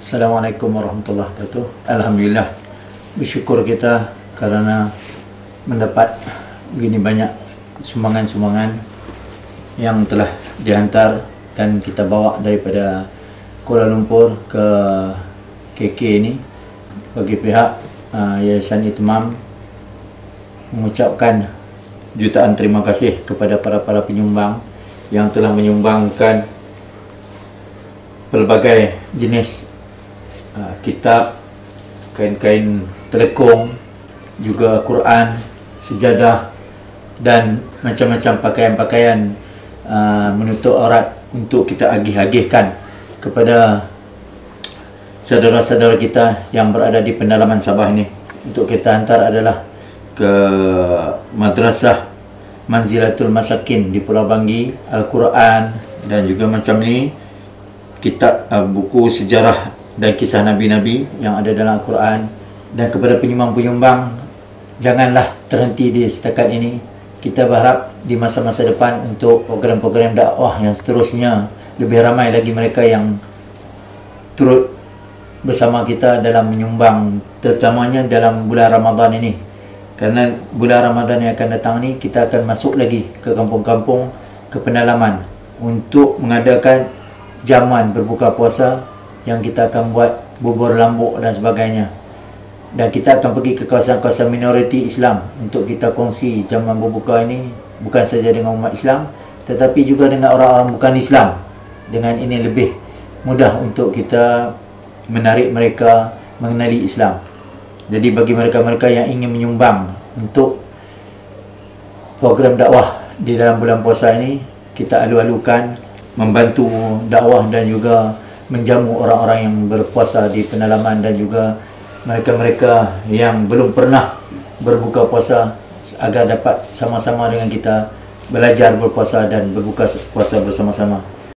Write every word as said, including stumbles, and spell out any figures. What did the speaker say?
Assalamualaikum warahmatullahi wabarakatuh. Alhamdulillah, bersyukur kita karena mendapat begini banyak sumbangan-sumbangan yang telah dihantar dan kita bawa daripada Kuala Lumpur ke K K ini. Bagi pihak uh, Yayasan Itmam mengucapkan jutaan terima kasih kepada para-para penyumbang yang telah menyumbangkan pelbagai jenis uh, kitab, kain-kain telekung, juga Quran, sejadah dan macam-macam pakaian-pakaian uh, menutup aurat untuk kita agih-agihkan kepada saudara-saudara kita yang berada di pendalaman Sabah ini. Untuk kita hantar adalah ke Madrasah Manzilatul Masakin di Pulau Banggi, Al-Quran dan juga macam ni kitab uh, buku sejarah dan kisah Nabi-Nabi yang ada dalam Al-Quran. Dan kepada penyumbang-penyumbang, janganlah terhenti di setakat ini. Kita berharap di masa-masa depan untuk program-program dakwah yang seterusnya lebih ramai lagi mereka yang turut bersama kita dalam menyumbang, terutamanya dalam bulan Ramadan ini. Kerana bulan Ramadan yang akan datang ni kita akan masuk lagi ke kampung-kampung, ke pendalaman untuk mengadakan jamuan berbuka puasa yang kita akan buat bubur lambuk dan sebagainya. Dan kita akan pergi ke kawasan-kawasan minoriti Islam untuk kita kongsi jamuan berbuka ini, bukan saja dengan umat Islam tetapi juga dengan orang-orang bukan Islam. Dengan ini lebih mudah untuk kita menarik mereka mengenali Islam. Jadi bagi mereka-mereka yang ingin menyumbang untuk program dakwah di dalam bulan puasa ini, kita alu-alukan membantu dakwah dan juga menjamu orang-orang yang berpuasa di pendalaman dan juga mereka-mereka yang belum pernah berbuka puasa agar dapat sama-sama dengan kita belajar berpuasa dan berbuka puasa bersama-sama.